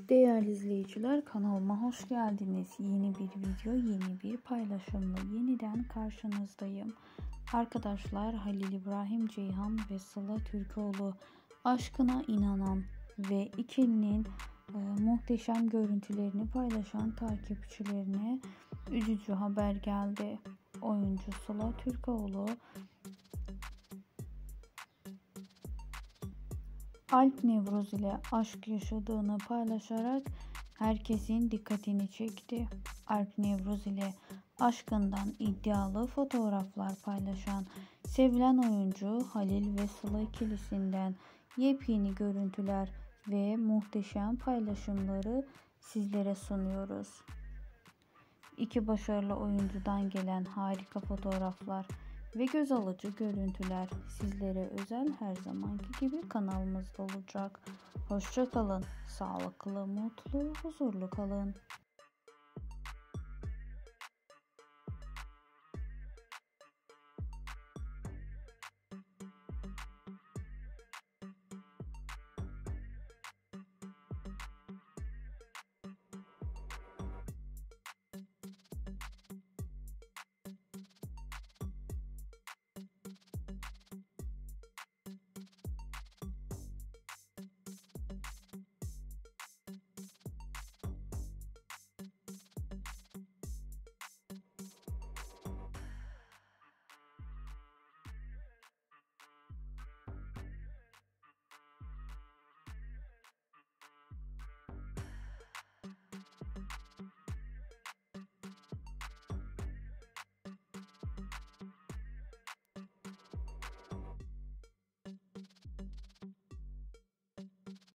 Değerli izleyiciler, kanalıma hoş geldiniz. Yeni bir video, yeni bir paylaşımla yeniden karşınızdayım. Arkadaşlar, Halil İbrahim Ceyhan ve Sıla Türkoğlu aşkına inanan ve ikilinin muhteşem görüntülerini paylaşan takipçilerine üzücü haber geldi. Oyuncu Sıla Türkoğlu Alp Nevruz ile aşk yaşadığını paylaşarak herkesin dikkatini çekti. Alp Nevruz ile aşkından iddialı fotoğraflar paylaşan sevilen oyuncu Halil ve Sıla ikilisinden yepyeni görüntüler ve muhteşem paylaşımları sizlere sunuyoruz. İki başarılı oyuncudan gelen harika fotoğraflar ve göz alıcı görüntüler sizlere özel, her zamanki gibi kanalımızda olacak. Hoşça kalın, sağlıklı, mutlu, huzurlu kalın.